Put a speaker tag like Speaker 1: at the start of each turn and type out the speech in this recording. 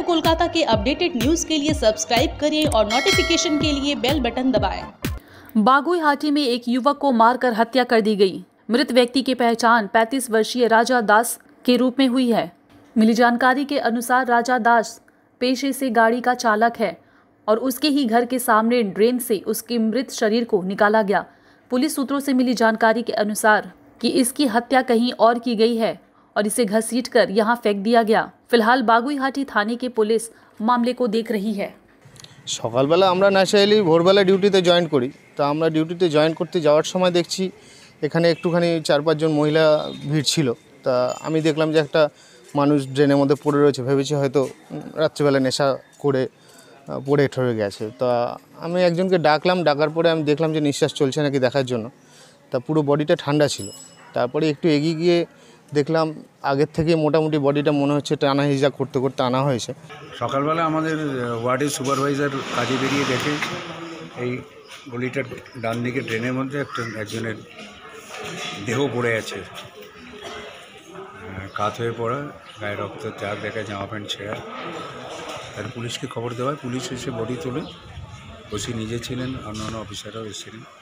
Speaker 1: कोलकाता के updated news के लिए सब्सक्राइब करें और नोटिफिकेशन के लिए बेल बटन दबाएं। बागुईहाटी में एक युवक को मारकर हत्या कर दी गई। मृत व्यक्ति की पहचान 35 वर्षीय राजा दास के रूप में हुई है। मिली जानकारी के अनुसार राजा दास पेशे से गाड़ी का चालक है और उसके ही घर के सामने ड्रेन से उसके मृत शरीर को निकाला गया। पुलिस सूत्रों से मिली जानकारी के अनुसार कि इसकी हत्या कहीं और की गई है और इसे घसीटकर यहां फेंक दिया गया। फिलहाल बागुईहाटी थाने की पुलिस मामले को देख रही है।
Speaker 2: সকালবেলা আমরা ন্যাচারালি ভোরবেলা ডিউটিতে জয়েন করি। তা আমরা ডিউটিতে জয়েন করতে যাওয়ার সময় দেখছি এখানে একটুখানি 4-5 জন মহিলা ভিড় ছিল। তা আমি দেখলাম যে একটা মানুষ ড্রেনের মধ্যে পড়ে রয়েছে, ভেবেছি হয়তো রাত্রিবেলা নেশা করে পড়ে ঠরে গেছে। তা আমি একজনকে ডাকলাম, ডাকার পরে আমি দেখলাম যে নিঃশ্বাস চলছে নাকি দেখার জন্য। তা পুরো বডিটা ঠান্ডা ছিল। তারপরে একটু এগিয়ে গিয়ে দেখলাম আগের থেকে মোটামুটি বডিটা মনে হচ্ছে টানা হিজা করতে করতে আনা হয়েছে।
Speaker 3: সকালবেলা আমাদের ওয়ার্ডের সুপারভাইজার কাজে বেরিয়ে দেখে এই গলিটার ডান দিকে ড্রেনের মধ্যে একজনের দেহ পড়ে আছে, কাত হয়ে পড়া, গায়ে রক্তের দাগ দেখা, জামা প্যান্ট ছেঁড়া। তার পুলিশকে খবর দেওয়ায় পুলিশ এসে বডি তোলে। ওসি নিজে ছিলেন, অন্যান্য অফিসাররাও এসেছিলেন।